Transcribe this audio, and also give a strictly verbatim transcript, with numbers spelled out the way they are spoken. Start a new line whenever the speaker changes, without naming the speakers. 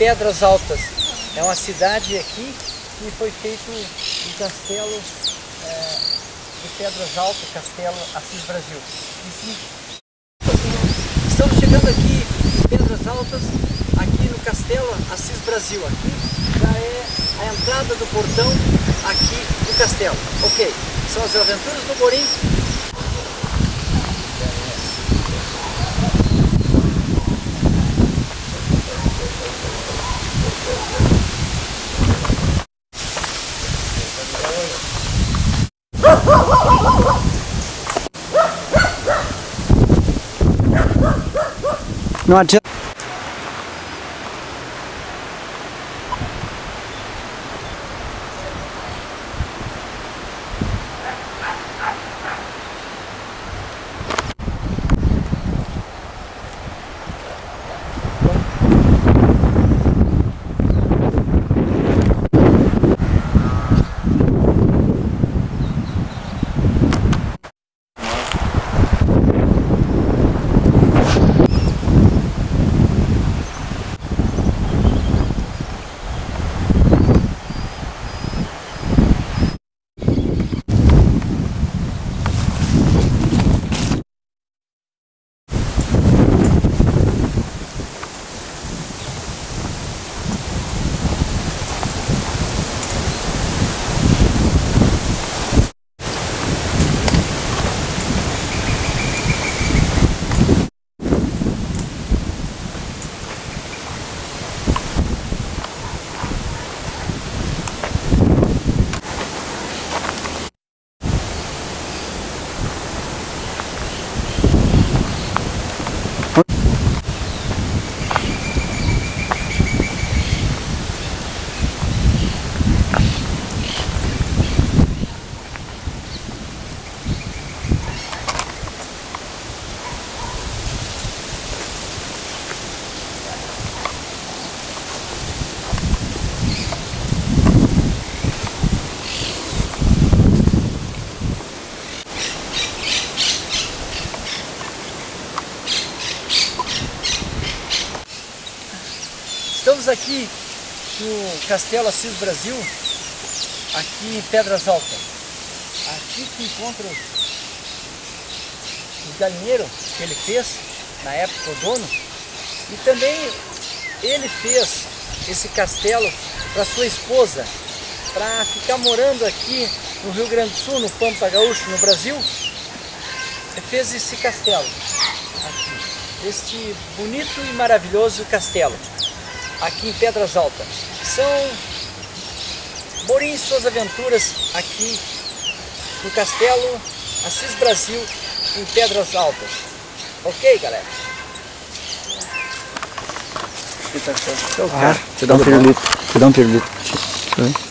Pedras Altas. É uma cidade aqui que foi feito um castelo é, de Pedras Altas, Castelo Assis Brasil. E sim, estamos chegando aqui em Pedras Altas, aqui no Castelo Assis Brasil. Aqui já é a entrada do portão aqui do castelo. Ok, são as aventuras do Borim. Não adianta. Estamos aqui no Castelo Assis Brasil, aqui em Pedras Altas. Aqui se encontra o galinheiro que ele fez, na época o dono, e também ele fez esse castelo para sua esposa, para ficar morando aqui no Rio Grande do Sul, no Pampa Gaúcho, no Brasil. Ele fez esse castelo aqui, este bonito e maravilhoso castelo, aqui em Pedras Altas. São Borim e suas aventuras aqui no Castelo Assis Brasil, em Pedras Altas. Ok, galera?
Ah, te dá um pirulito. Te dá um pirulito.